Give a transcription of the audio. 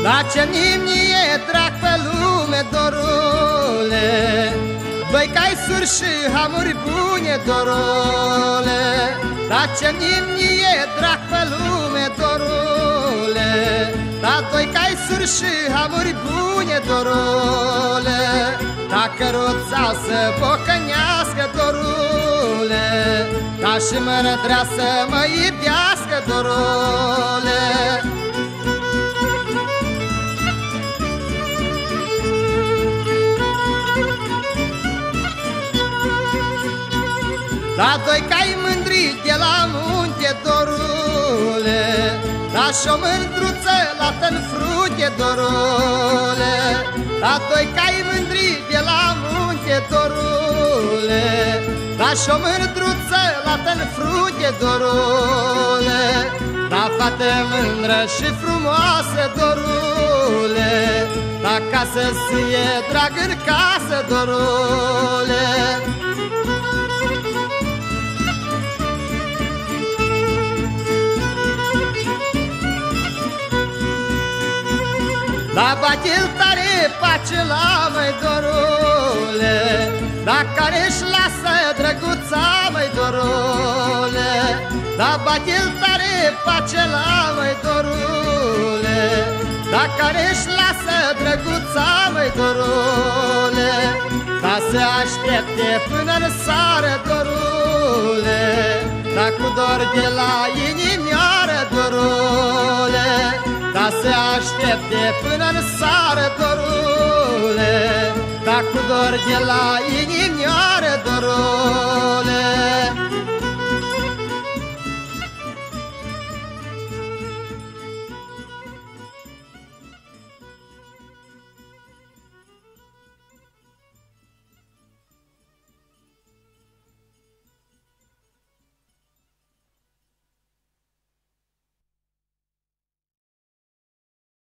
La ce nimnie drag pe lume, dorule, doi cai suri și hamuri bune, dorule. La ce nimnie drag pe lume, dorule, la doi cai suri și hamuri bune, dorule. Dacă roțau să bocănească, dorule, ca și mărătrea să mă iubească, dorule. La doi cai mândri de la munte, dorule, la și-o mândruță lată-n frunte, dorule. La doi cai mândri de la munte, dorule, la și-o mândruță lată-n frunte, dorule. La fată mândră și frumoasă, dorule, la casă să-i drag în casă, dorule. La bate-l tare pace la măi, dorule, la care-și lasă drăguța, măi, dorule. La bate-l tare pace la măi, dorule, la care-și lasă drăguța, măi, dorule. Ca să aștepte până-n sară, dorule, da cu dor de la inimioară, dorule. Ca să aștepte până-n sară, dorule, da cu dor de la inimioară.